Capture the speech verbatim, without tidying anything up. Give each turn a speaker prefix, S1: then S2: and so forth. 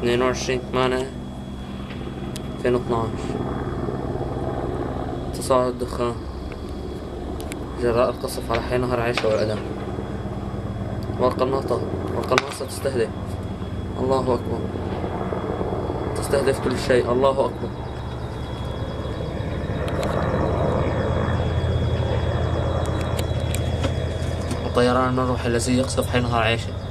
S1: اثنين وعشرين ثمانية ألفين واثناشر. تصاعد الدخان جراء القصف على حي نهر عيشة والأدم. والقناصة والقناصة تستهدف. الله أكبر. تستهدف كل شيء. الله أكبر. الطيران المروحي الذي يقصف حي نهر عيشة.